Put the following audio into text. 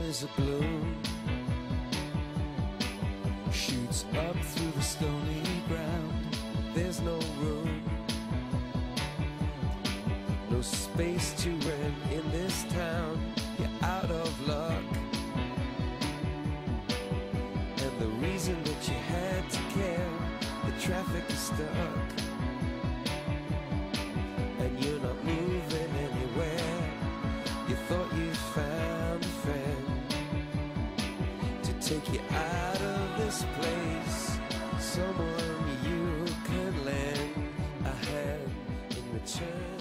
is a gloom, shoots up through the stony ground. There's no room, no space to rent in this town. You're out of luck, and the reason that you had to care, the traffic is stuck, and you're not moving anywhere. You thought you found a friend to take you out of this place, someone you can lend a hand in return.